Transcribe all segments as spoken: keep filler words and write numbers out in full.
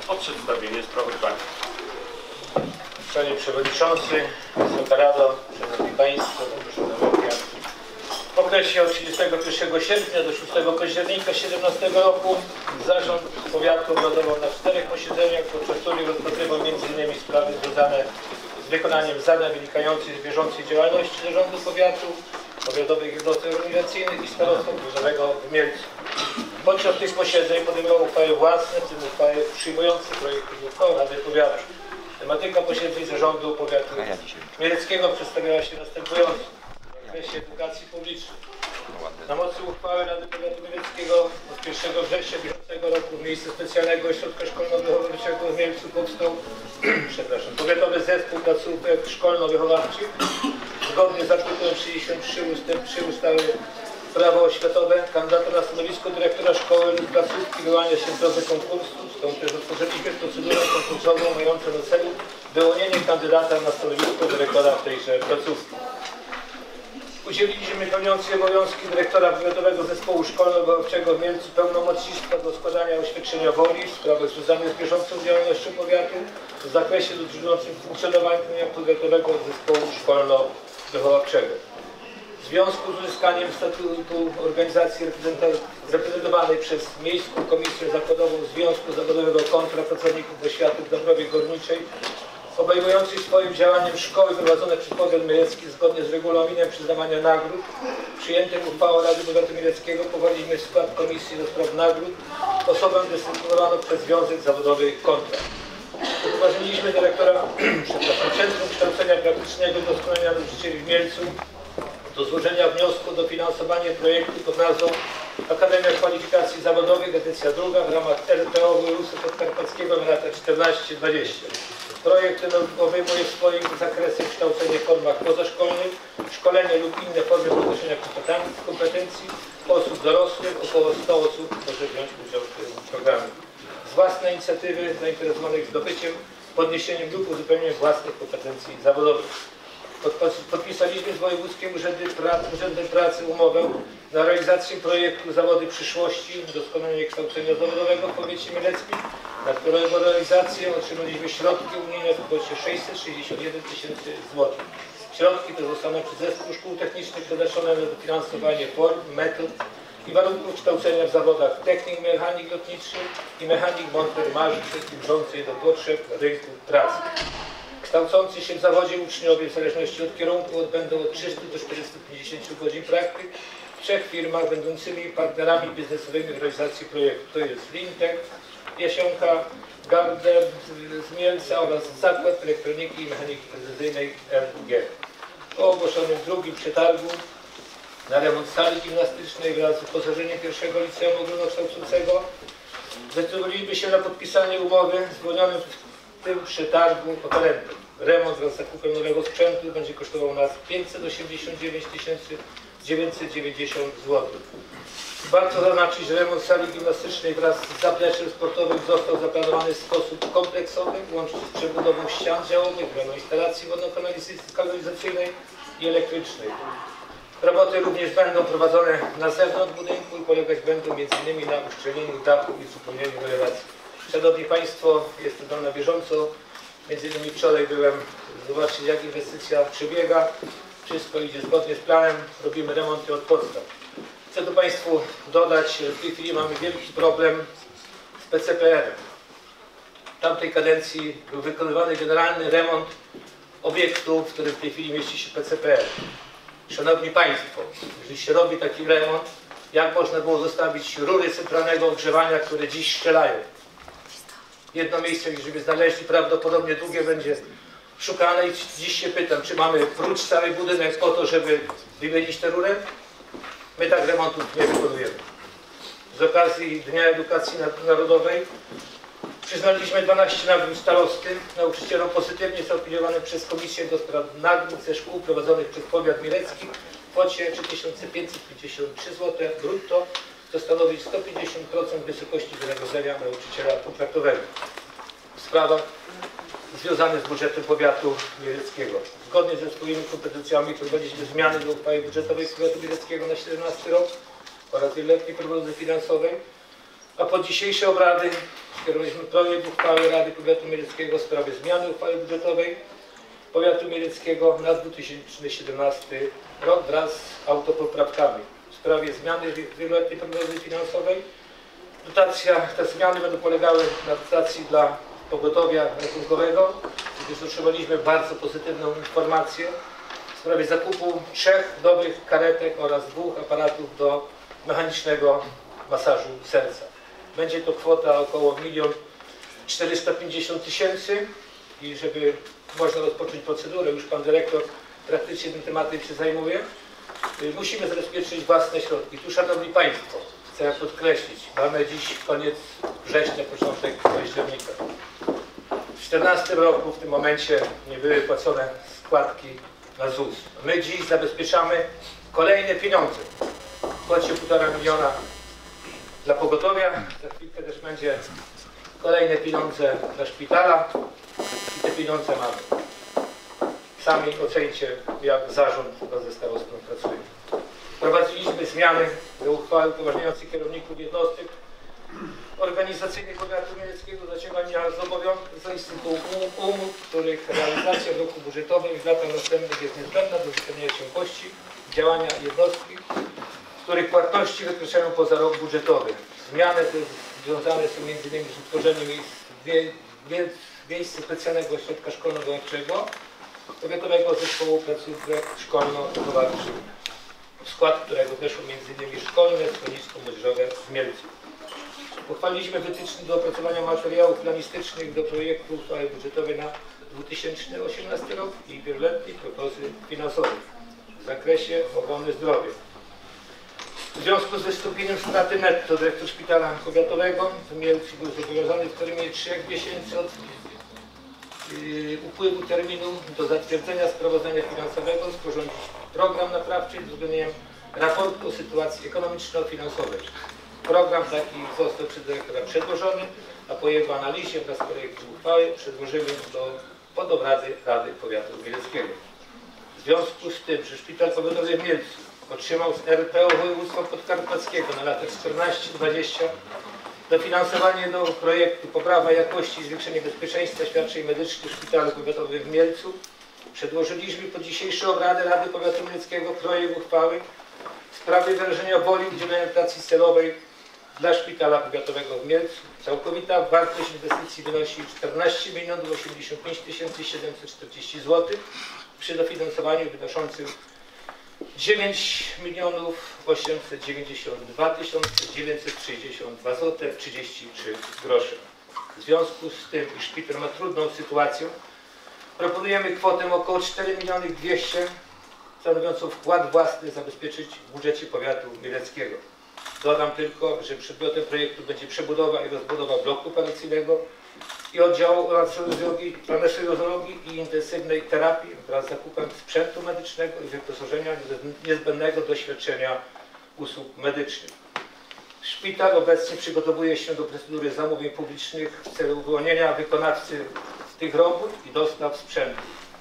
o przedstawienie sprawozdania. Panie Przewodniczący, Wysoka Rado, Szanowni Państwo, Szanowni, w okresie od trzydziestego pierwszego sierpnia do szóstego października dwa tysiące siedemnastego roku Zarząd Powiatu obradował na czterech posiedzeniach, podczas których rozpatrywał między innymi sprawy związane z wykonaniem zadań wynikających z bieżącej działalności Zarządu Powiatu, powiatowych jednostek organizacyjnych i starostwa powiatowego w Mielcu. Podczas tych posiedzeń podejmował uchwały własne, w tym uchwały przyjmujące projekty uchwał Rady Powiatu. Tematyka posiedzeń Zarządu Powiatu Mieleckiego przedstawiała się następująco. W zakresie edukacji publicznej. Na mocy uchwały Rady Powiatu Mieleckiego od pierwszego września bieżącego roku w miejsce specjalnego ośrodka szkolno-wychowawczego w Mielcu powstał przepraszam, Powiatowy Zespół Placówek Szkolno-Wychowawczych zgodnie z artykułem trzydziestym trzecim ustęp trzy ustawy Prawo oświatowe. Kandydata na stanowisko dyrektora szkoły lub placówki wyłania się w drodze konkursu, stąd też otworzyliśmy procedurę konkursową mającą na celu wyłonienie kandydata na stanowisko dyrektora tejże placówki. Udzieliliśmy pełniącej obowiązki dyrektora Powiatowego Zespołu Szkolno-Wychowawczego w Mielcu pełnomocnictwa do składania oświadczenia woli w sprawach związanych z bieżącą działalnością powiatu w zakresie dotyczącym funkcjonowania Powiatowego Zespołu Szkolno-Wychowawczego. W związku z uzyskaniem statutu organizacji reprezentowanej przez Miejską Komisję Zakładową Związku Zawodowego kontra pracowników oświaty w Dąbrowie Górniczej, obejmujących swoim działaniem szkoły prowadzone przez Powiat Mielecki zgodnie z regulaminem przyznawania nagród, przyjętym uchwałą Rady Powiatu Mieleckiego powołaliśmy w skład Komisji do Spraw Nagród osobę dyscyplinowaną przez Związek Zawodowy kontra. Upoważniliśmy dyrektora przepraszam, Centrum Kształcenia Praktycznego i Doskonalenia Nauczycieli w Mielcu do złożenia wniosku o dofinansowanie projektu pod nazwą Akademia Kwalifikacji Zawodowych, edycja druga w ramach R P O województwa podkarpackiego na lata czternaście dwadzieścia. Projekt ten obejmuje w swoim zakresie kształcenie w formach pozaszkolnych, szkolenie lub inne formy podnoszenia kompetencji osób dorosłych. Około stu osób może wziąć udział w tym programie. Z własnej inicjatywy zainteresowanych zdobyciem, podniesieniem lub uzupełnieniem własnych kompetencji zawodowych. Podpisaliśmy z Wojewódzkim Urzędem Pracy, Urzędem Pracy umowę na realizację projektu Zawody Przyszłości, doskonalenie kształcenia zawodowego w powiecie mieleckim, na którego realizację otrzymaliśmy środki unijne w kwocie sześćset sześćdziesiąt jeden tysięcy złotych. Środki te zostaną przez Zespół Szkół Technicznych przeznaczone na dofinansowanie form, metod i warunków kształcenia w zawodach technik, mechanik lotniczy i mechanik monter-marzy służącej do potrzeb rynku pracy. Kształcący się w zawodzie uczniowie w zależności od kierunku odbędą od trzystu do czterystu pięćdziesięciu godzin praktyk w trzech firmach będącymi partnerami biznesowymi w realizacji projektu. To jest Lintech, Jasionka, Gardner z Mielca oraz Zakład Elektroniki i Mechaniki Precyzyjnej M G. Po ogłoszonym drugim przetargu na remont sali gimnastycznej wraz z wyposażeniem pierwszego liceum ogólnokształcącego zdecydowaliśmy się na podpisanie umowy zwolnionym w tym przetargu oferentą. Remont wraz z zakupem nowego sprzętu będzie kosztował nas pięćset osiemdziesiąt dziewięć tysięcy dziewięćset dziewięćdziesiąt złotych. Warto zaznaczyć, że remont sali gimnastycznej wraz z zapleczem sportowym został zaplanowany w sposób kompleksowy, łącznie z przebudową ścian działowych, zmianą instalacji wodno-kanalizacyjnej i elektrycznej. Roboty również będą prowadzone na zewnątrz budynku i polegać będą między innymi na uszczelnieniu dachu i uzupełnieniu elewacji. Szanowni Państwo, jestem tam na bieżąco. Między innymi wczoraj byłem zobaczyć, jak inwestycja przebiega. Wszystko idzie zgodnie z planem. Robimy remonty od podstaw. Chcę tu Państwu dodać, że w tej chwili mamy wielki problem z P C P R em. W tamtej kadencji był wykonywany generalny remont obiektu, w którym w tej chwili mieści się P C P R. Szanowni Państwo, jeżeli się robi taki remont, jak można było zostawić rury centralnego ogrzewania, które dziś strzelają? Jedno miejsce, gdzie znaleźli, prawdopodobnie długie będzie szukane i dziś się pytam, czy mamy prócz cały budynek po to, żeby wymienić tę rurę? My tak remontów nie wykonujemy. Z okazji Dnia Edukacji Narodowej przyznaliśmy dwanaście nagród starosty nauczycielom pozytywnie zaopiniowanym przez Komisję do Spraw Nagród ze szkół prowadzonych przez Powiat Mielecki w kwocie trzy tysiące pięćset pięćdziesiąt trzy złote brutto, co stanowi sto pięćdziesiąt procent wysokości wynagrodzenia nauczyciela kontraktowego w sprawach związanych z budżetem powiatu mieleckiego. Zgodnie ze swoimi kompetencjami prowadziliśmy zmiany do uchwały budżetowej powiatu mieleckiego na siedemnasty rok oraz wieloletniej prognozy finansowej. A pod dzisiejsze obrady skierowaliśmy projekt uchwały Rady Powiatu Mieleckiego w sprawie zmiany uchwały budżetowej Powiatu Mieleckiego na dwa tysiące siedemnasty rok wraz z autopoprawkami w sprawie zmiany wieloletniej prognozy finansowej. Dotacja, te zmiany będą polegały na dotacji dla pogotowia ratunkowego, gdyż otrzymaliśmy bardzo pozytywną informację w sprawie zakupu trzech nowych karetek oraz dwóch aparatów do mechanicznego masażu serca. Będzie to kwota około milion czterysta pięćdziesiąt tysięcy i żeby można rozpocząć procedurę, już pan dyrektor praktycznie tym tematem się zajmuje, musimy zabezpieczyć własne środki. Tu, szanowni państwo, chcę podkreślić, mamy dziś koniec września, początek października. W dwa tysiące czternastym roku w tym momencie nie były płacone składki na ZUS. My dziś zabezpieczamy kolejne pieniądze w kwocie półtora miliona dla pogotowia. Za chwilkę też będzie kolejne pieniądze dla szpitala i te pieniądze mamy. Sami ocencie, jak zarząd ze starostwem pracuje. Wprowadziliśmy zmiany do uchwały upoważniającej kierowników jednostek organizacyjnych Powiatu Mieleckiego do zaciągania zobowiązań z tytułu umów, których realizacja w roku budżetowym i w latach następnych jest niezbędna do zapewnienia ciągłości działania jednostki, których płatności wykraczają poza rok budżetowy. Zmiany te związane są między innymi z utworzeniem miejsca specjalnego ośrodka szkolno-doradczego Powiatowego Zespołu Placówek Szkolno-Wychowawczych, w skład którego weszło między innymi szkolne schronisko młodzieżowe w Mielcu. Uchwaliliśmy wytyczne do opracowania materiałów planistycznych do projektu uchwały budżetowej na dwa tysiące osiemnasty rok i wieloletnich prognozy finansowych w zakresie ochrony zdrowia. W związku z wystąpieniem straty netto dyrektor szpitala powiatowego w Mielcu był zobowiązany w terminie trzech miesięcy od yy, upływu terminu do zatwierdzenia sprawozdania finansowego sporządzić program naprawczy z uwzględnieniem raportu o sytuacji ekonomiczno-finansowej. Program taki został przez dyrektora przedłożony, a po jego analizie wraz z projektem uchwały przedłożymy do pod obrady Rady Powiatu Mieleckiego. W związku z tym, że Szpital Powiatowy w Mielcu otrzymał z R P O Województwa Podkarpackiego na lata czternaście dwadzieścia dofinansowanie do projektu poprawa jakości i zwiększenie bezpieczeństwa świadczeń medycznych w Szpitalu Powiatowym w Mielcu, przedłożyliśmy pod dzisiejsze obrady Rady Powiatu Mieleckiego projekt uchwały w sprawie wyrażenia woli udzielenia dotacji celowej dla Szpitala Powiatowego w Mielcu. Całkowita wartość inwestycji wynosi czternaście milionów osiemdziesiąt pięć tysięcy siedemset czterdzieści złotych przy dofinansowaniu wynoszącym dziewięć milionów osiemset dziewięćdziesiąt dwa tysiące dziewięćset sześćdziesiąt dwa złote trzydzieści trzy grosze. W związku z tym, iż szpital ma trudną sytuację, proponujemy kwotę około cztery miliony dwieście tysięcy stanowiącą wkład własny zabezpieczyć w budżecie powiatu mieleckiego. Dodam tylko, że przedmiotem projektu będzie przebudowa i rozbudowa bloku operacyjnego i oddziału anestezjologii i intensywnej terapii wraz z zakupem sprzętu medycznego i wyposażenia niezbędnego do świadczenia usług medycznych. Szpital obecnie przygotowuje się do procedury zamówień publicznych w celu wyłonienia wykonawcy tych robót i dostaw sprzętu.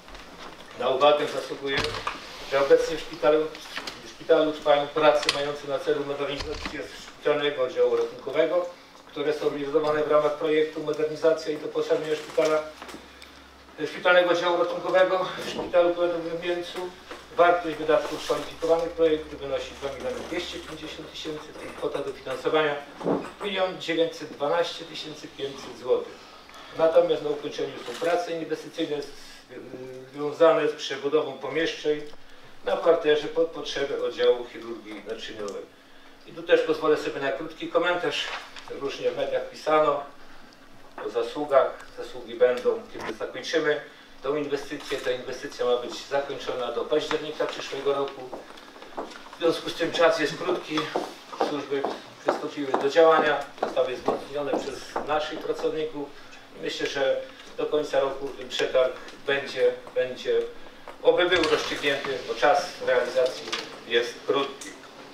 Na uwagę zasługuje, że obecnie w szpitalu, w szpitalu trwają prace mające na celu modernizację szpitalnego oddziału ratunkowego, które są realizowane w ramach projektu modernizacja i doposażenia szpitala, szpitalnego oddziału ratunkowego w Szpitalu Powiatowym w Mielcu. Wartość wydatków kwalifikowanych projektu wynosi dwa miliony dwieście pięćdziesiąt tysięcy, kwota dofinansowania milion dziewięćset dwanaście tysięcy pięćset złotych. Natomiast na ukończeniu są prace inwestycyjne związane z przebudową pomieszczeń na parterze pod potrzeby oddziału chirurgii naczyniowej. I tu też pozwolę sobie na krótki komentarz. Różnie w mediach pisano o zasługach. Zasługi będą, kiedy zakończymy tą inwestycję. Ta inwestycja ma być zakończona do października przyszłego roku. W związku z tym czas jest krótki. Służby przystąpiły do działania. Zostały wzmocnione przez naszych pracowników. I myślę, że do końca roku ten przetarg będzie, będzie oby był rozstrzygnięty, bo czas realizacji jest krótki.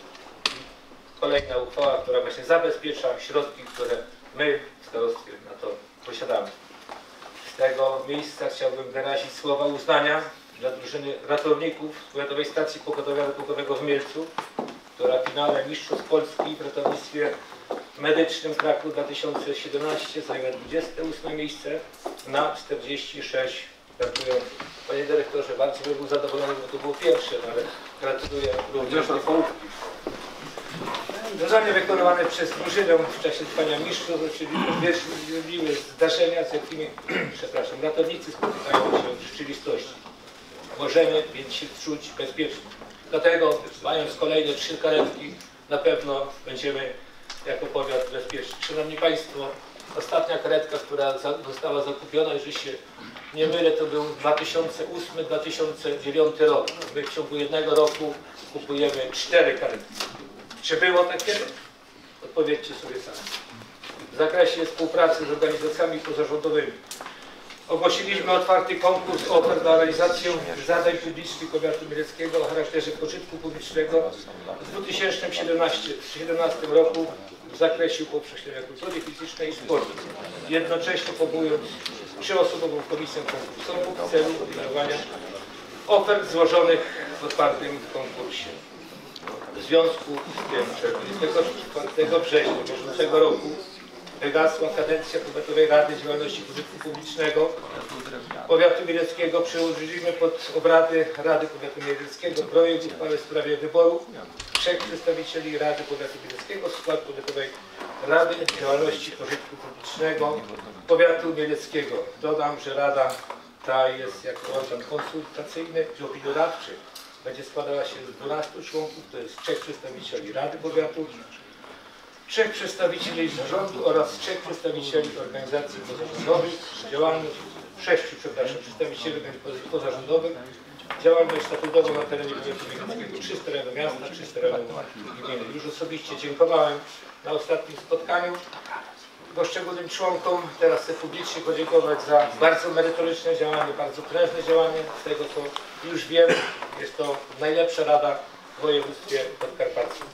Kolejna uchwała, która właśnie zabezpiecza środki, które my w starostwie na to posiadamy. Z tego miejsca chciałbym wyrazić słowa uznania dla drużyny ratowników z Powiatowej Stacji Pogotowia Ratunkowego w Mielcu, która w finale Mistrzostw Polski w ratownictwie medycznym Kraków dwa tysiące siedemnaście zajęła dwudzieste ósme miejsce na czterdzieści sześć startujących. Panie dyrektorze, bardzo bym był zadowolony, bo to było pierwsze, no ale gratuluję również tej połówki. Zadania wykonywane przez drużynę w czasie trwania mistrzów uwierzyliły zdarzenia, z jakimi przepraszam, ratownicy spotykają się w rzeczywistości. Możemy więc się czuć bezpiecznie. Dlatego, mając kolejne trzy karetki, na pewno będziemy jako powiat bezpieczni. Szanowni Państwo, ostatnia karetka, która została zakupiona, jeżeli się nie mylę, to był dwa tysiące ósmy dwa tysiące dziewiąty rok. My w ciągu jednego roku kupujemy cztery karetki. Czy było takie? Odpowiedzcie sobie sami. W zakresie współpracy z organizacjami pozarządowymi ogłosiliśmy otwarty konkurs ofert na realizację zadań publicznych powiatu mieleckiego o charakterze pożytku publicznego w dwa tysiące siedemnastym roku w zakresie upowszechnienia kultury fizycznej i sportu, jednocześnie powołując trzyosobową komisję konkursową w celu opiniowania ofert złożonych w otwartym konkursie. W związku z tym, że dwudziestego czwartego września bieżącego roku wygasła kadencja Powiatowej Rady Działalności Pożytku Publicznego Powiatu Mieleckiego, przyłożyliśmy pod obrady Rady Powiatu Mieleckiego projekt uchwały w sprawie wyboru trzech przedstawicieli Rady Powiatu Mieleckiego w skład Powiatowej Rady Działalności Pożytku Publicznego Powiatu Mieleckiego. Dodam, że Rada ta jest jako organ konsultacyjny i opiniodawczy. Będzie składała się z dwunastu członków, to jest trzech przedstawicieli Rady Powiatu, trzech przedstawicieli zarządu oraz trzech przedstawicieli organizacji pozarządowych, działalność, sześciu, przepraszam, przedstawicieli organizacji pozarządowych, działalność statutową na terenie powiatu mieleckiego, trzy z terenu miasta, trzy z terenu gminy. Już osobiście dziękowałem na ostatnim spotkaniu poszczególnym członkom. Teraz chcę publicznie podziękować za bardzo merytoryczne działanie, bardzo prężne działanie. Z tego co już wiem, jest to najlepsza rada w województwie podkarpackim.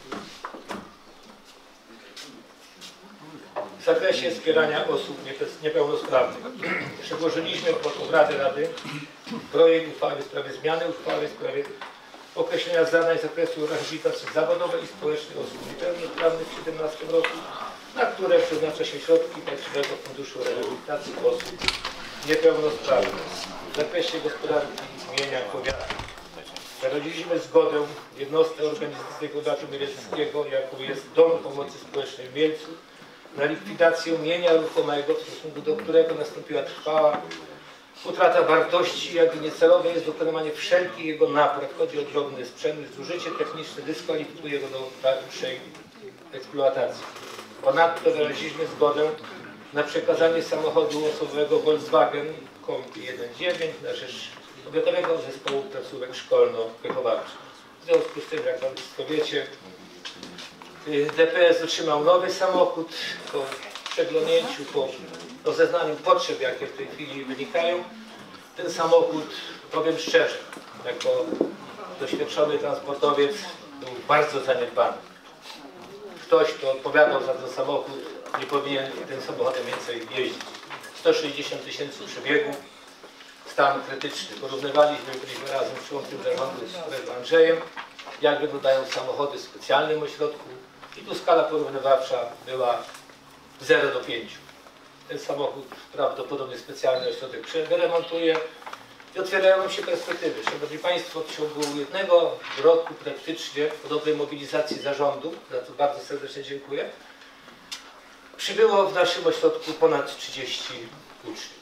W zakresie wspierania osób niepełnosprawnych przedłożyliśmy pod obrady Rady projekt uchwały w sprawie zmiany uchwały w sprawie określenia zadań z zakresu rehabilitacji zawodowej i społecznej osób niepełnosprawnych w dwa tysiące siedemnastym roku, na które przeznacza się środki Państwowego Funduszu Rehabilitacji Osób Niepełnosprawnych. W zakresie gospodarki mienia powiatu wyraziliśmy zgodę jednostki organizacyjnej powiatu mieleckiego, jaką jest Dom Pomocy Społecznej w Mielcu, na likwidację mienia ruchomego, w stosunku do którego nastąpiła trwała utrata wartości, jak i niecelowe jest dokonywanie wszelkich jego napraw. Chodzi o drobny sprzęt, zużycie techniczne dyskwalifikuje go do dalszej eksploatacji. Ponadto wyraziliśmy zgodę na przekazanie samochodu osobowego Volkswagen Kombi jeden dziewięć na rzecz Powiatowego Zespołu Placówek Szkolno-Wychowawczych. W związku z tym, jak Państwo wiecie, D P S otrzymał nowy samochód po przeglądnięciu, po rozeznaniu potrzeb, jakie w tej chwili wynikają. Ten samochód, powiem szczerze, jako doświadczony transportowiec, był bardzo zaniedbany. Ktoś, kto odpowiadał za ten samochód, nie powinien tym samochodem więcej jeździć. sto sześćdziesiąt tysięcy przebiegów, stan krytyczny. Porównywaliśmy, byliśmy razem z członkiem zarządu z kolegą Andrzejem, jak wyglądają samochody w specjalnym ośrodku. I tu skala porównywawcza była zero do pięciu. Ten samochód prawdopodobnie specjalny ośrodek wyremontuje i otwierają się perspektywy. Szanowni Państwo, w ciągu jednego roku praktycznie po dobrej mobilizacji zarządu, za co bardzo serdecznie dziękuję, przybyło w naszym ośrodku ponad trzydziestu uczniów.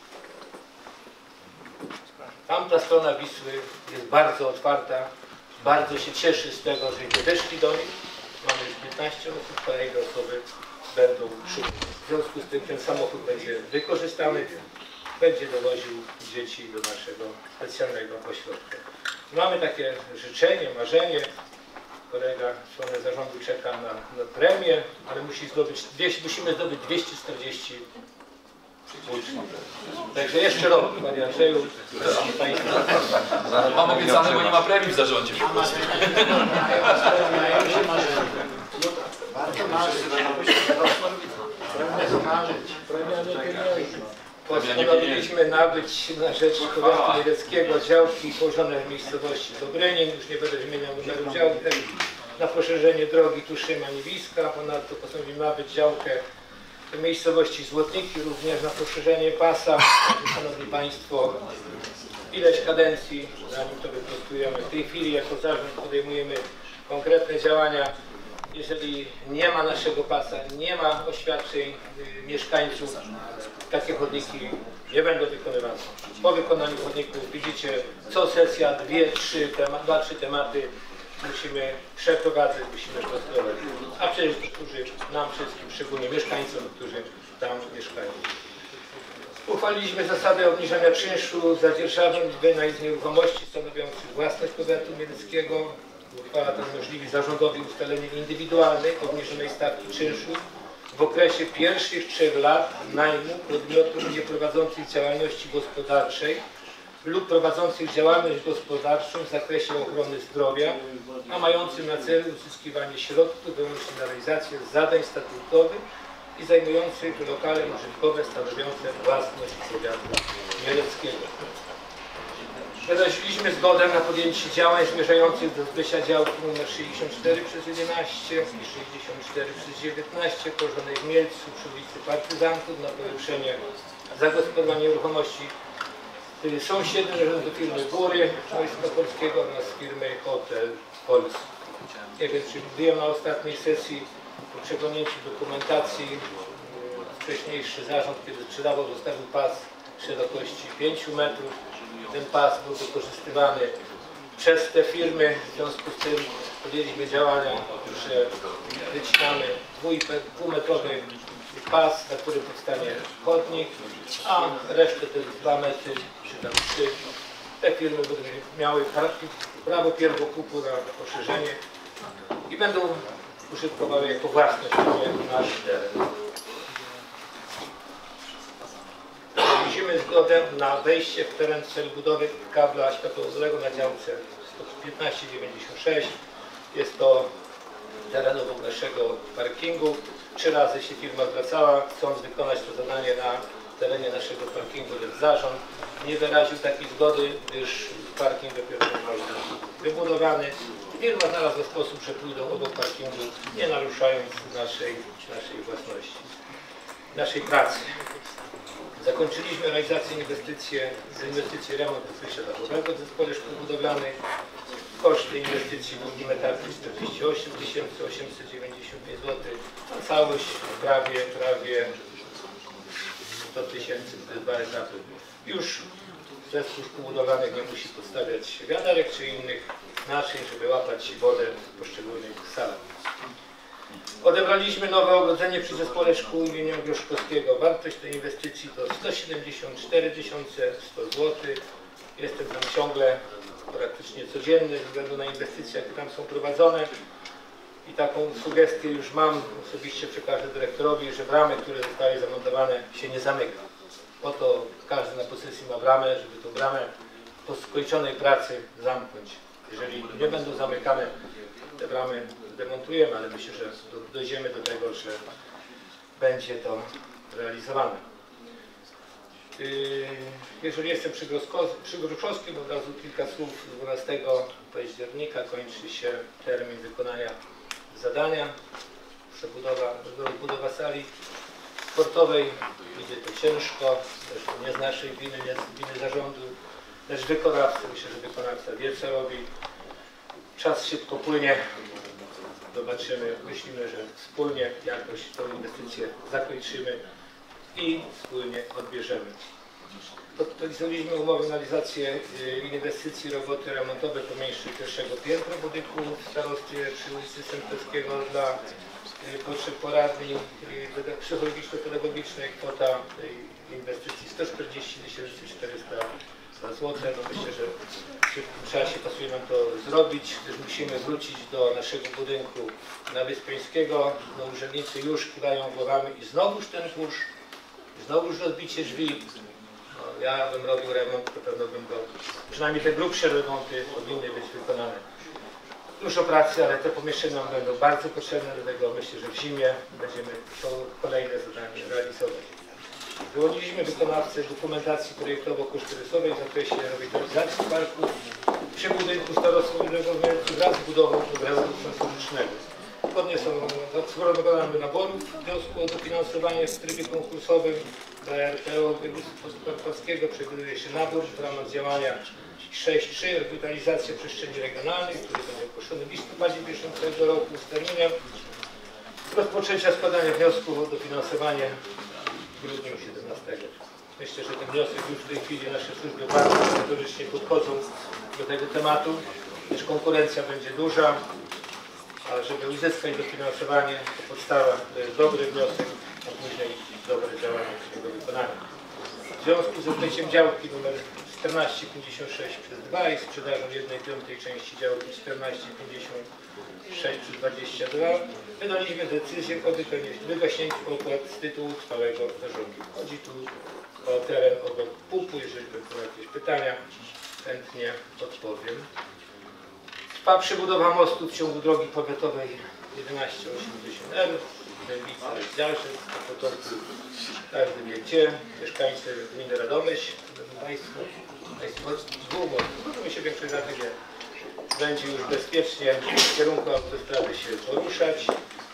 Tamta strona Wisły jest bardzo otwarta, bardzo się cieszy z tego, że weszli do nich. Mamy już piętnaście osób, kolejne osoby będą przybyć. W związku z tym ten samochód będzie wykorzystany, będzie dowoził dzieci do naszego specjalnego ośrodka. Mamy takie życzenie, marzenie. Kolega, członek zarządu czeka na, na premię, ale musi zdobyć, musimy zdobyć dwieście czterdzieści uczniów. Także jeszcze rok, Panie Andrzeju. Mam obiecane, bo nie ma premii w zarządzie. Postanowiliśmy nabyć na rzecz powiatu mieleckiego działki położone w miejscowości Dobrynin. Już nie będę wymieniał numeru działki. na poszerzenie drogi Tuszyma-Niewiska. Ponadto postanowimy nabyć działkę w miejscowości Złotniki, również na poszerzenie pasa. Szanowni Państwo, ileś kadencji, zanim to wyprostujemy. W tej chwili jako zarząd podejmujemy konkretne działania. Jeżeli nie ma naszego pasa, nie ma oświadczeń y, mieszkańców, takie chodniki nie będą wykonywane. Po wykonaniu chodników widzicie, co sesja, dwie, trzy, tema, dwa, trzy tematy musimy przeprowadzać, musimy prostować. A przecież to służy nam wszystkim, szczególnie mieszkańcom, którzy tam mieszkają. Uchwaliliśmy zasadę obniżenia czynszu za dzierżawę wynajmu nieruchomości stanowiących własność powiatu mieleckiego. Uchwała ta umożliwi zarządowi ustalenie indywidualnej obniżonej stawki czynszu w okresie pierwszych trzech lat najmu podmiotów nieprowadzących działalności gospodarczej lub prowadzących działalność gospodarczą w zakresie ochrony zdrowia, a mającym na celu uzyskiwanie środków wyłącznie na realizację zadań statutowych i zajmujących lokale użytkowe stanowiące własność powiatu mieleckiego. Wyraziliśmy zgodę na podjęcie działań zmierzających do zbycia działki nr sześćdziesiąt cztery przez jedenaście i sześćdziesiąt cztery przez dziewiętnaście położonej w Mielcu przy ulicy Partyzantów na polepszenie zagospodarowania nieruchomości sąsiedniej do firmy Góry Wojska Polskiego oraz firmy Hotel Polski. Nie wiem, czy mówiłem na ostatniej sesji po przeglądnięciu dokumentacji wcześniejszy zarząd, kiedy sprzedawał, zostawił pas szerokości pięciu metrów. Ten pas był wykorzystywany przez te firmy, w związku z tym podjęliśmy działania, że wycinamy dwumetrowy pas, na którym powstanie chodnik, a resztę te dwa metry, czy tam trzy, te firmy będą miały prawo pierwokupu na poszerzenie i będą użytkowały jako własność nasz teren. Wyraziliśmy zgodę na wejście w teren w celu budowy kabla światłowodowego na działce piętnaście dziewięćdziesiąt sześć. Jest to terenowo naszego parkingu. Trzy razy się firma zwracała, chcąc wykonać to zadanie na terenie naszego parkingu, lecz zarząd nie wyraził takiej zgody, gdyż parking dopiero został wybudowany. Firma znalazła sposób, że pójdą obok parkingu, nie naruszając naszej, naszej własności, naszej pracy. Zakończyliśmy realizację inwestycji, inwestycji remontu przesiadowego w zespole szkół budowlanych. Koszty inwestycji w drugim etapie czterdzieści osiem tysięcy osiemset dziewięćdziesiąt pięć złotych, a całość prawie, prawie sto tysięcy, te dwa etapy. Już zespół szkół budowlanych nie musi podstawiać wiaderek czy innych naczyń, żeby łapać wodę w poszczególnych salach. Odebraliśmy nowe ogrodzenie przy zespole szkół imienia Groszkowskiego. Wartość tej inwestycji to sto siedemdziesiąt cztery tysiące sto złotych. Jestem tam ciągle praktycznie codzienny ze względu na inwestycje, jakie tam są prowadzone. I taką sugestię już mam, osobiście przekażę dyrektorowi, że bramy, które zostały zamontowane, się nie zamyka. Po to każdy na posesji ma bramę, żeby tą bramę po skończonej pracy zamknąć. Jeżeli nie będą zamykane, te bramy demontujemy, ale myślę, że dojdziemy do tego, że będzie to realizowane. Jeżeli jestem przy Gruszowskim, od razu kilka słów. dwunastego października kończy się termin wykonania zadania, przebudowa, budowa sali sportowej. Idzie to ciężko, zresztą nie z naszej winy, nie z winy zarządu, lecz wykonawcy, myślę, że wykonawca wie, co robi. Czas szybko płynie. Zobaczymy, myślimy, że wspólnie jakoś tę inwestycję zakończymy i wspólnie odbierzemy. Podpisaliśmy umowę na realizację inwestycji roboty remontowe pomieszczeń pierwszego piętra budynku w starostwie przy ulicy Sępowskiego dla potrzeb poradni psychologiczno-pedagogicznej. Kwota tej inwestycji sto czterdzieści tysięcy czterysta złotych. No myślę, że w szybkim czasie pasuje nam to zrobić, gdyż musimy wrócić do naszego budynku na Wyspiańskiego. No, urzędnicy już kiwają głowami i znowuż ten kurz, znowuż rozbicie drzwi. No, ja bym robił remont, to pewno bym go, przynajmniej te grubsze remonty powinny być wykonane. Dużo pracy, ale te pomieszczenia nam będą bardzo potrzebne, dlatego myślę, że w zimie będziemy to kolejne zadanie realizować. Wyłoniliśmy wykonawcę dokumentacji projektowo-kosztorysowej w zakresie rewitalizacji parku przy budynku starostwowego wraz z budową programu publicznego. Zgodnie są programy naborów wniosku o dofinansowanie w trybie konkursowym dla R P O województwa podkarpackiego. Przewiduje się nabór w ramach działania sześć trzy, rewitalizacja przestrzeni regionalnych, który będzie ogłoszony w listopadzie bieżącego roku z terminem rozpoczęcia składania wniosków o dofinansowanie w grudniu siedemnastego. Myślę, że ten wniosek już w tej chwili nasze służby bardzo merytorycznie podchodzą do tego tematu, gdyż konkurencja będzie duża, a żeby uzyskać dofinansowanie, to podstawa to jest dobry wniosek, a później dobre działanie w jego wykonaniu. W związku z odbyciem działki nr czternaście pięćdziesiąt sześć przez dwa i sprzedażą jednej piątej części działki czternaście pięćdziesiąt sześć przez dwadzieścia dwa wydaliśmy decyzję o wygaśnięciu opłat z tytułu trwałego zarządu. Chodzi tu o teren obok P U P-u. Jeżeli będą jakieś pytania, chętnie odpowiem. Trwa przebudowa mostu w ciągu drogi powiatowej jedenaście osiemdziesiąt R, Dębica, Zjarzec, na początku każdy wie gdzie, mieszkańcy gminy Radomyśl, Państwo, Państwo z Długą, możemy się większość razy wie, będzie już bezpiecznie w kierunku autostrady się poruszać.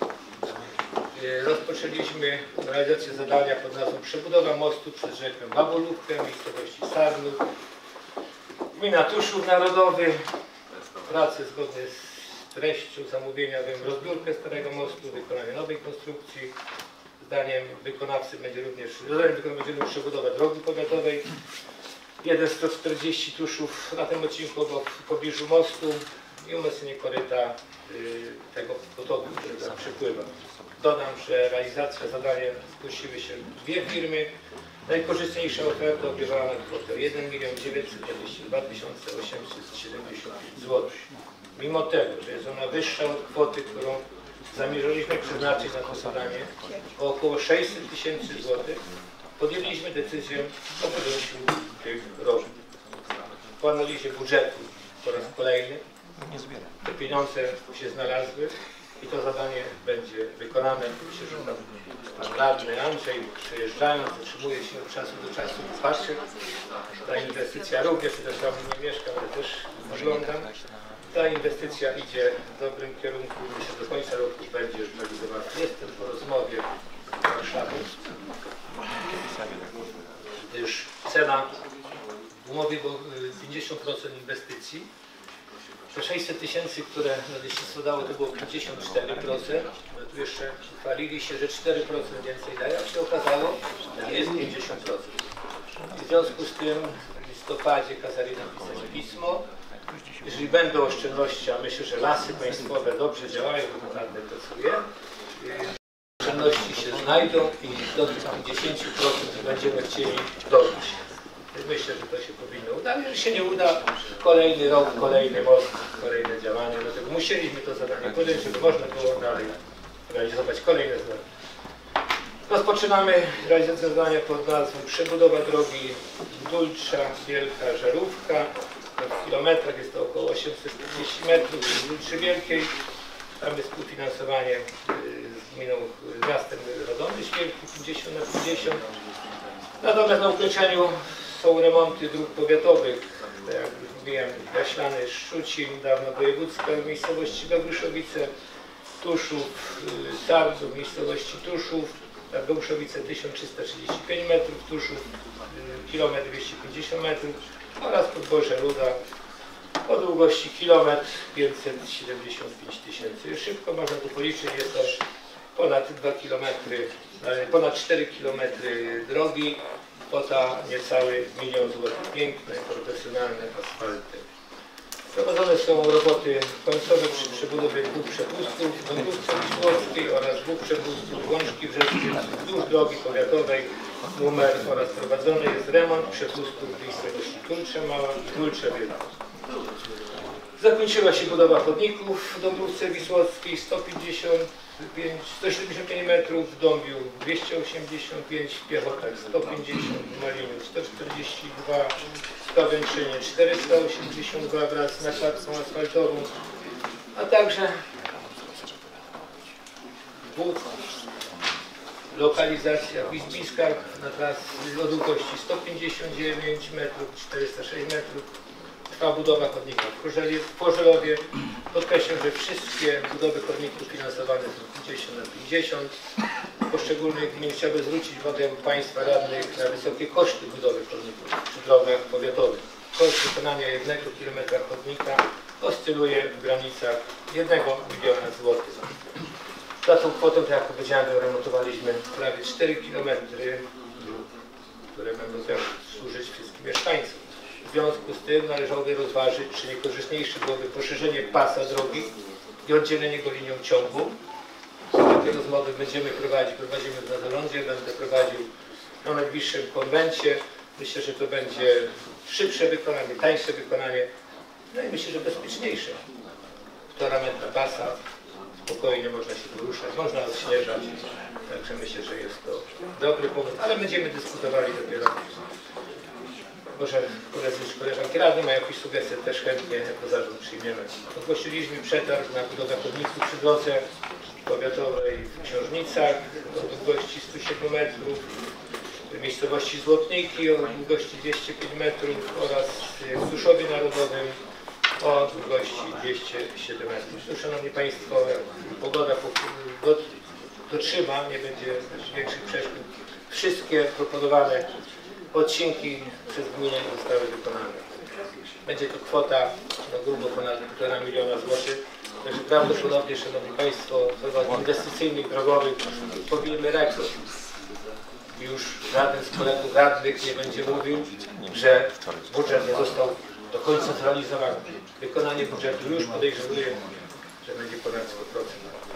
Rozpoczęliśmy realizację zadania pod nazwą przebudowa mostu przez rzekę Babolówkę, miejscowości Sarnów. Gmina Tuszów Narodowy. Prace zgodnie z treścią zamówienia, wiem, rozbiórkę starego mostu, wykonanie nowej konstrukcji. Zdaniem wykonawcy będzie również, zadaniem wykonawcy będzie również przebudowa drogi powiatowej. jeden sto czterdzieści tuszów na tym odcinku obok w pobliżu mostu i umocnienie koryta y, tego potoku, który tam przepływa. Dodam, że realizacja zadania zgłosiły się dwie firmy. Najkorzystniejsza oferta obiewała na kwotę jeden milion dziewięćset dwadzieścia dwa tysiące osiemset siedemdziesiąt złotych. Mimo tego, że jest ona wyższa od kwoty, którą zamierzaliśmy przeznaczyć na to zadanie, o około sześćset tysięcy złotych, podjęliśmy decyzję o podjęciu tych robót. Po analizie budżetu po raz kolejny te pieniądze się znalazły i to zadanie będzie wykonane. Myślę, że tam pan radny Andrzej, przejeżdżając, zatrzymuje się od czasu do czasu, patrzy. Ta inwestycja również, też tam nie mieszkam, ale też oglądam. Ta inwestycja idzie w dobrym kierunku. Myślę, że do końca roku będzie już realizowana. Jestem po rozmowie w Warszawie, gdyż cena w umowie było pięćdziesiąt procent inwestycji. Te sześćset tysięcy, które nadleśnictwo dało, to było pięćdziesiąt cztery procent. No tu jeszcze chwalili się, że cztery procent więcej daje, a się okazało, że jest pięćdziesiąt procent. W związku z tym w listopadzie kazali napisać pismo. Jeżeli będą oszczędności, a myślę, że lasy państwowe dobrze działają, bo radny pracuje, oszczędności się znajdą i do tych pięćdziesięciu procent będziemy chcieli dobić. Myślę, że to się powinno udać. Jeżeli się nie uda, kolejny rok, kolejny most, kolejne działania. Dlatego musieliśmy to zadanie podjąć, żeby można było dalej realizować kolejne zadania. Rozpoczynamy realizację zadania pod nazwą przebudowa drogi Dulcza, Wielka, Żarówka. W kilometrach jest to około osiemset czterdzieści metrów z Dulczy Wielkiej. Tam jest współfinansowanie z gminą, z miastem Radomyśl Wielki pięćdziesiąt na pięćdziesiąt. Natomiast na ukończeniu są remonty dróg powiatowych, tak jak już mówiłem, Gaślany, Szczucin, dawno wojewódzka w miejscowości Dobruszowice, Tuszów, Sarnów w miejscowości Tuszów, Dobruszowice tysiąc trzysta trzydzieści pięć metrów, Tuszów kilometr dwieście pięćdziesiąt metrów oraz Podborze Ruda o długości kilometr pięćset siedemdziesiąt pięć tysięcy. Już szybko można to policzyć, jest to ponad dwa kilometry, ponad cztery kilometry drogi, kwota niecały milion złotych. Piękne, profesjonalne asfalty. Prowadzone są roboty końcowe przy przebudowie dwóch przepustów w Dąbrówce Wisłockiej oraz dwóch przepustów Łączki Wrzeszczyc wzdłuż drogi powiatowej numer oraz prowadzony jest remont przepustów w miejscowości Tulcze Mała i Tulcze Wielka. Zakończyła się budowa chodników w Dąbrówce Wisłockiej sto pięćdziesiąt pięć, sto siedemdziesiąt pięć metrów, w Dąbiu dwieście osiemdziesiąt pięć, w Piechotach sto pięćdziesiąt, w Maliniu sto czterdzieści dwa, w Kawęczynie czterysta osiemdziesiąt dwa wraz z nakładką asfaltową, a także Bóg, lokalizacja w Izbiskach na tras o długości sto pięćdziesiąt dziewięć metrów, czterysta sześć metrów. trwa budowa chodnika w Chorzelowie. Podkreślam, że wszystkie budowy chodników finansowane są pięćdziesiąt na pięćdziesiąt. W poszczególnych gmin chciałbym zwrócić uwagę Państwa radnych na wysokie koszty budowy chodników przy drogach powiatowych. Koszt wykonania jednego kilometra chodnika oscyluje w granicach jednego miliona złotych. Za tą kwotą, tak jak powiedziałem, remontowaliśmy prawie cztery kilometry, które będą też służyć wszystkim mieszkańcom. W związku z tym należałoby rozważyć, czy niekorzystniejsze byłoby poszerzenie pasa drogi i oddzielenie go linią ciągu. Takie rozmowy będziemy prowadzić, prowadzimy w Nadolądzie, będę prowadził na najbliższym konwencie. Myślę, że to będzie szybsze wykonanie, tańsze wykonanie, no i myślę, że bezpieczniejsze. Półtora metra pasa, spokojnie można się poruszać, można odśnieżać, także myślę, że jest to dobry pomysł, ale będziemy dyskutowali dopiero. Może koledzy czy koleżanki radni mają jakieś sugestie, też chętnie jako zarząd przyjmiemy. Ogłosiliśmy przetarg na budowę chodników przy drodze powiatowej w Książnicach o długości stu siedmiu metrów, w miejscowości Złotniki o długości dwieście pięć metrów oraz w Suszowie Narodowym o długości dwieście siedem metrów. No, szanowni Państwo, pogoda dotrzyma, nie będzie większych przeszkód. Wszystkie proponowane odcinki przez gminę zostały wykonane. Będzie to kwota no, grubo ponad półtora miliona złotych. Także prawdopodobnie, szanowni Państwo, w inwestycyjnych drogowych pobijemy rekord. Już żaden z kolegów radnych nie będzie mówił, że budżet nie został do końca zrealizowany. Wykonanie budżetu już podejrzewuję, że będzie ponad sto procent.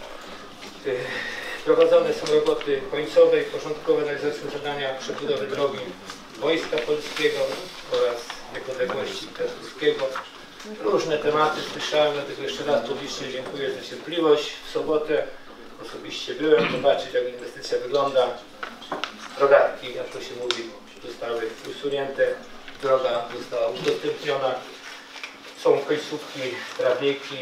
Prowadzone są roboty końcowe i porządkowe realizacją zadania przebudowy drogi Wojska Polskiego oraz niepodległości Piotrowskiego. Różne tematy słyszałem, dlatego jeszcze raz publicznie dziękuję za cierpliwość. W sobotę osobiście byłem zobaczyć, jak inwestycja wygląda. Rogatki, jak to się mówi, zostały usunięte, droga została udostępniona. Są końcówki trawniki,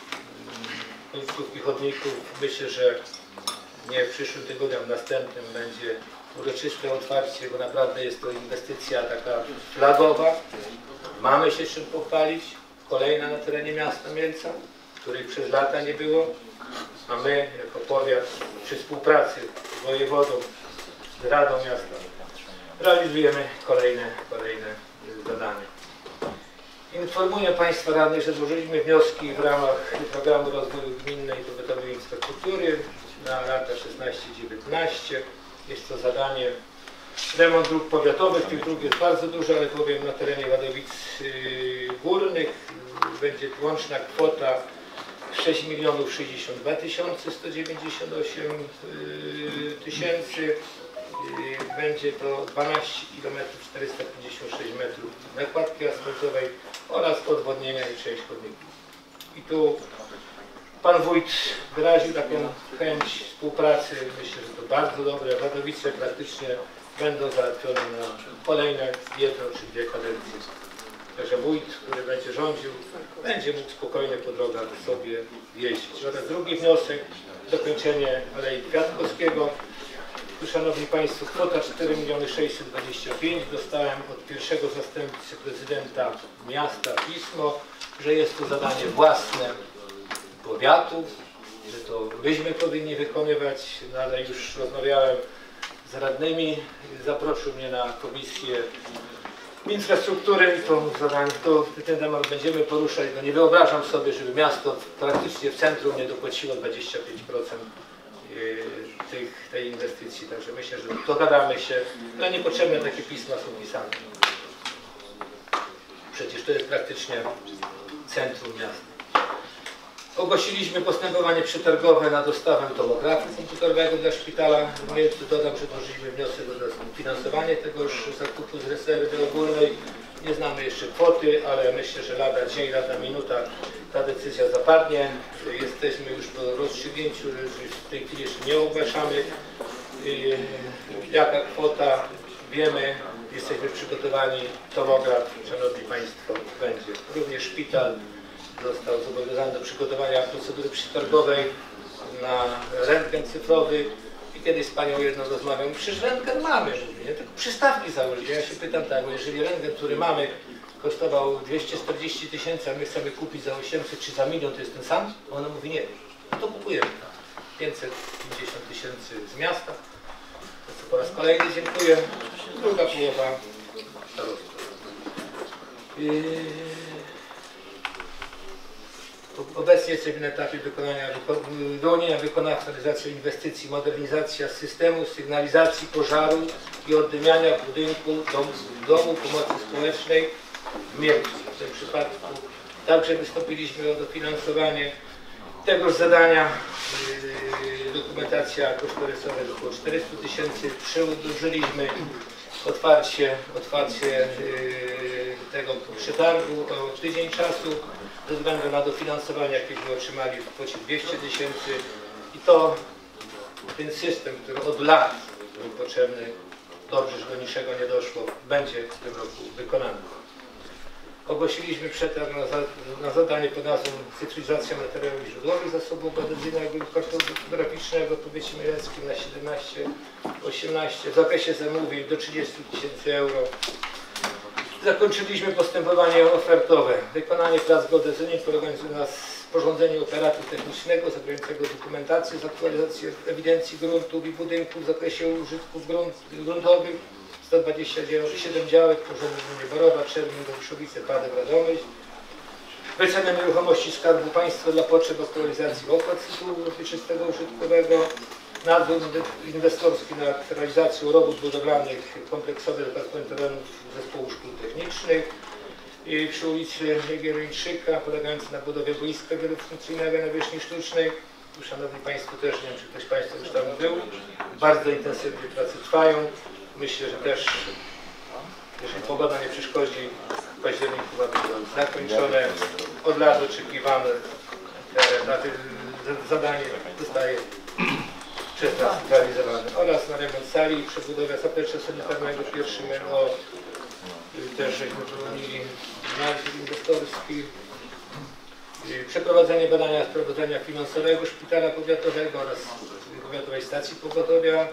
końcówki chodników. Myślę, że nie w przyszłym tygodniu, a w następnym będzie uroczyste otwarcie, bo naprawdę jest to inwestycja taka flagowa. Mamy się czym pochwalić. Kolejna na terenie miasta Mielca, której przez lata nie było. A my, jako powiat, przy współpracy z wojewodą, z Radą Miasta, realizujemy kolejne, kolejne zadania. Informuję Państwa radnych, że złożyliśmy wnioski w ramach Programu Rozwoju Gminnej i Powiatowej Infrastruktury na lata szesnaście dziewiętnaście. Jest to zadanie remont dróg powiatowych. Tych dróg jest bardzo dużo, ale powiem na terenie Wadowic Górnych będzie łączna kwota sześć milionów sześćdziesiąt dwa tysiące sto dziewięćdziesiąt osiem tysięcy. Będzie to dwanaście kilometrów czterysta pięćdziesiąt sześć metrów nakładki asfaltowej oraz odwodnienia i część chodników. I tu Pan Wójt wyraził taką chęć współpracy. Myślę, że to bardzo dobre. Wadowice praktycznie będą załatwione na kolejne jedną czy dwie kadencje. Także wójt, który będzie rządził, będzie mógł spokojnie po drogach sobie jeździć. Oraz drugi wniosek, dokończenie Alei Kwiatkowskiego. Tu, szanowni Państwo, kwota cztery miliony sześćset dwadzieścia pięć. Dostałem od pierwszego zastępcy prezydenta miasta pismo, że jest to zadanie własne powiatu, że to myśmy powinni wykonywać, no ale już rozmawiałem z radnymi, zaprosił mnie na komisję infrastruktury i to zadanie, to ten temat będziemy poruszać, bo nie wyobrażam sobie, żeby miasto praktycznie w centrum nie dopłaciło dwadzieścia pięć procent tych, tej inwestycji, także myślę, że dogadamy się, no niepotrzebne takie pisma są pisane. Przecież to jest praktycznie centrum miasta. Ogłosiliśmy postępowanie przetargowe na dostawę tomografu komputerowego dla szpitala w Mielcu. Dodam, że złożyliśmy wniosek o finansowanie tegoż zakupu z rezerwy ogólnej. Nie znamy jeszcze kwoty, ale myślę, że lada dzień, lada minuta ta decyzja zapadnie. Jesteśmy już po rozstrzygnięciu, że w tej chwili jeszcze nie ogłaszamy jaka kwota, wiemy, jesteśmy przygotowani, tomograf, szanowni Państwo, będzie. Również szpital został zobowiązany do przygotowania procedury przetargowej na rentgen cyfrowy i kiedyś z Panią jedną rozmawiam, przecież rentgen mamy, mówię, nie? Tylko przystawki założyć. Ja się pytam tak, bo jeżeli rentgen, który mamy, kosztował dwieście czterdzieści tysięcy, a my chcemy kupić za osiemset czy za milion, to jest ten sam? Ona mówi nie, to kupujemy. pięćset pięćdziesiąt tysięcy z miasta. To po raz kolejny dziękuję. Druga połowa starostwa. Yy... Obecnie jesteśmy na etapie wykonania, wyłonienia wykonawcy realizacji inwestycji, modernizacja systemu sygnalizacji pożaru i oddymiania budynku domu, domu pomocy społecznej w Mielcu. W tym przypadku także wystąpiliśmy o dofinansowanie tegoż zadania. Yy, dokumentacja kosztorysowa jest około czterysta tysięcy. Przedłużyliśmy otwarcie, otwarcie yy, tego przetargu o tydzień czasu ze względu na dofinansowanie, jakie otrzymali w kwocie dwieście tysięcy. I to ten system, który od lat był potrzebny, dobrze, że do niczego nie doszło, będzie w tym roku wykonany. Ogłosiliśmy przetarg na, za, na zadanie pod nazwą cyfryzacja materiałów źródłowych zasobu geodezyjnego i kartograficznego w powiecie mieleckim na siedemnaście osiemnaście w zakresie zamówień do trzydziestu tysięcy euro. Zakończyliśmy postępowanie ofertowe. Wykonanie prac geodezyjnych polegających na sporządzeniu operatu technicznego zawierającego dokumentację z aktualizacji ewidencji gruntów i budynków w zakresie użytków grunt, gruntowych. sto dwadzieścia siedem działek w urzędzie gminy Borowa, Czernin, Gołyszowice, Padek, Radomyśl. Wycenę nieruchomości Skarbu Państwa dla potrzeb aktualizacji opłat tytułu czystego użytkowego. Nadzór inwestorski nad realizacją robót budowlanych kompleksowych departamentu terenów zespołu szkół technicznych i przy ulicy Gierojczyka polegający na budowie boiska wielofunkcyjnego na nawierzchni sztucznej. Szanowni Państwo, też nie wiem, czy ktoś Państwa już tam był. Bardzo intensywnie prace trwają. Myślę, że też, jeżeli pogoda nie przeszkodzi, w październiku ma być zakończone. Od lat oczekiwane na tym zadanie zostaje przez nas realizowane. Oraz na remont sali i przebudowę zaplecza sanitarnego. Pierwszymy o też żeśmy wyłonili nadzór inwestorski. Przeprowadzenie badania sprawozdania finansowego szpitala powiatowego oraz powiatowej stacji pogotowia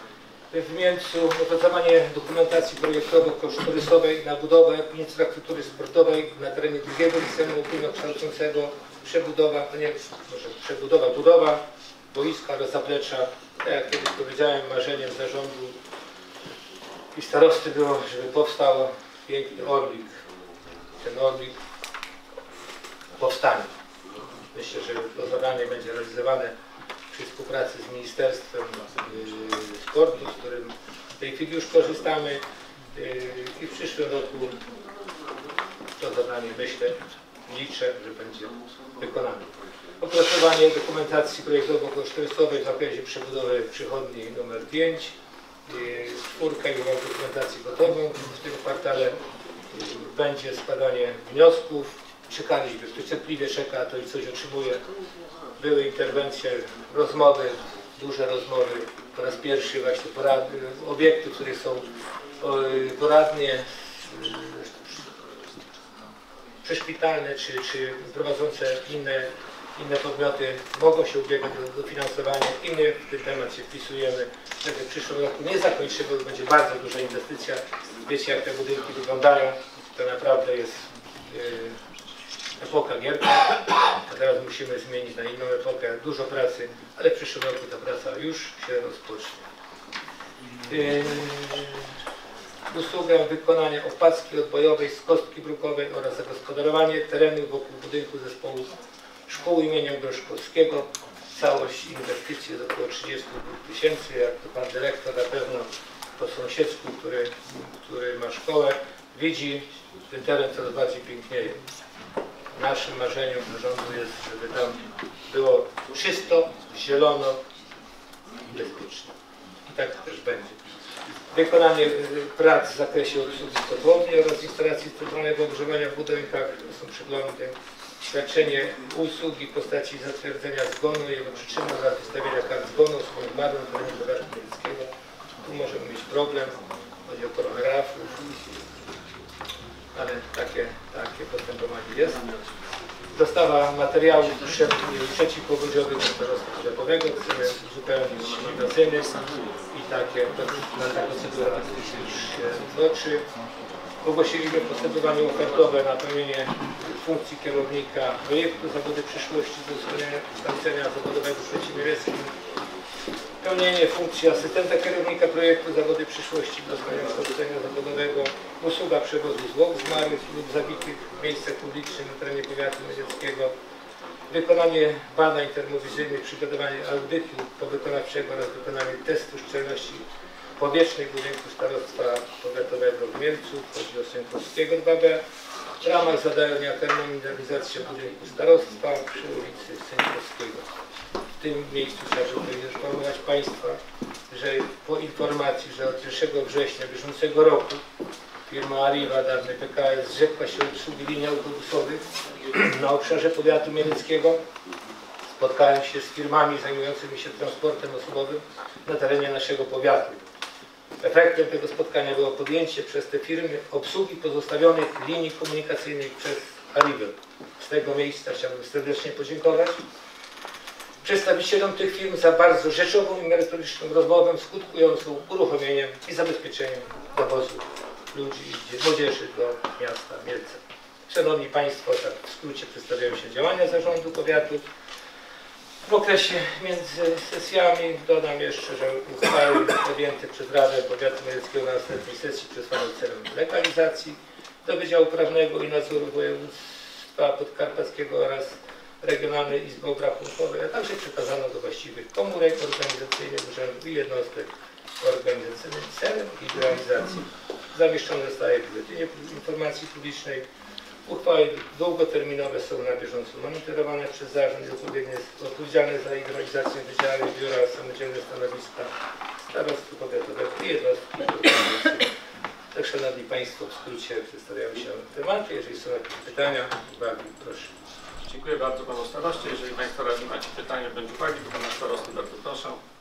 w Mielcu, opracowanie dokumentacji projektowo-kosztorysowej na budowę infrastruktury sportowej na terenie drugiego liceum ogólnokształcącego, przebudowa, to nie może przebudowa, budowa boiska oraz zaplecza. Tak jak kiedyś powiedziałem, marzeniem zarządu i starosty było, żeby powstał piękny Orlik. Ten Orlik powstanie. Myślę, że to zadanie będzie realizowane przy współpracy z Ministerstwem yy, Sportu, z którym w tej chwili już korzystamy yy, i w przyszłym roku to zadanie, myślę, liczę, że będzie wykonane. Opracowanie dokumentacji projektowo-kosztorysowej w zakresie przebudowy przychodni numer pięć. Yy, czwórka i mam dokumentację gotową. W tym kwartale yy, będzie składanie wniosków. Czekaliśmy, ktoś cierpliwie czeka, to i coś otrzymuje. Były interwencje, rozmowy, duże rozmowy. Po raz pierwszy właśnie poradnie, obiekty, które są poradnie przyszpitalne czy, czy prowadzące inne, inne podmioty mogą się ubiegać o dofinansowanie i my w ten temat się wpisujemy. Wtedy w przyszłym roku nie zakończymy, bo będzie bardzo duża inwestycja. Wiecie, jak te budynki wyglądają. To naprawdę jest yy, epoka Gierka, a teraz musimy zmienić na inną epokę, dużo pracy, ale w przyszłym roku ta praca już się rozpocznie. Yy, usługę wykonania opłaski odbojowej z kostki brukowej oraz zagospodarowanie terenu wokół budynku zespołu szkół imienia Groszkowskiego. Całość inwestycji jest około trzydziestu dwóch tysięcy, jak to pan dyrektor na pewno po sąsiedzku, który, który ma szkołę, widzi, ten teren coraz bardziej pięknieje. Naszym marzeniem zarządu jest, żeby tam było czysto, zielono i bezpiecznie. I tak też będzie. Wykonanie prac w zakresie obsługi kotłowni oraz instalacji centralnego ogrzewania w budynkach, to są przeglądy. Świadczenie usługi w postaci zatwierdzenia zgonu, jego przyczyny oraz wystawienia kart zgonu osobom zmarłym w terenie powiatu miejskiego. Tu możemy mieć problem, chodzi o koronografów, ale takie, takie postępowanie jest. Dostawa materiałów przeciwpowodziowych do starostwa powiatowego. Chcemy uzupełnić magazyny i takie, ta procedura już się toczy. ogłosiliśmy postępowanie ofertowe na pełnienie funkcji kierownika projektu Zawody przyszłości do kształcenia zawodowego w Szczecinie-Mieleckim, pełnienie funkcji asystenta kierownika projektu Zawody przyszłości do kształcenia zawodowego, usługa przewozu zwłok zmarłych lub zabitych w miejscach publicznych na terenie powiatu mieleckiego, wykonanie badań termowizyjnych, przygotowanie audytu powykonawczego oraz wykonanie testu szczelności powietrznej budynku starostwa powiatowego w Mielcu, chodzi o Sękowskiego dwa B, w ramach zadania termomodernizacja budynku starostwa przy ulicy Sękowskiego. W tym miejscu chciałbym poinformować Państwa, że po informacji, że od pierwszego września bieżącego roku firma Arriva, dawny P K S, zrzekła się obsługi linii autobusowych na obszarze powiatu mieleckiego. Spotkałem się z firmami zajmującymi się transportem osobowym na terenie naszego powiatu. Efektem tego spotkania było podjęcie przez te firmy obsługi pozostawionych linii komunikacyjnych przez Arrivę. Z tego miejsca chciałbym serdecznie podziękować przedstawicielom tych firm za bardzo rzeczową i merytoryczną rozmowę skutkującą uruchomieniem i zabezpieczeniem dowozu ludzi i młodzieży do miasta Mielca. Szanowni Państwo, tak w skrócie przedstawiają się działania zarządu powiatu. W okresie między sesjami dodam jeszcze, że uchwały podjęte przez Radę Powiatu Mieleckiego na następnej sesji przesłane celem legalizacji do Wydziału Prawnego i Nadzoru Województwa Podkarpackiego oraz Regionalnej Izby Obrachunkowej, a także przekazano do właściwych komórek organizacyjnych urzędów i jednostek organizacyjnych celem ich realizacji. Zamieszczone zostaje w Biuletynie Informacji Publicznej. Uchwały długoterminowe są na bieżąco monitorowane przez zarząd i odpowiedzialne za ich realizację wydziały, biura, samodzielne stanowiska starostwa powiatowego i jednostki organizacyjne. Tak, Szanowni Państwo, w skrócie przedstawiają się tematy. Jeżeli są jakieś pytania, uwagi, proszę. Dziękuję bardzo Panu Staroście. Jeżeli Państwo radni macie pytania bądź uwagi, to Pana Starosty bardzo proszę.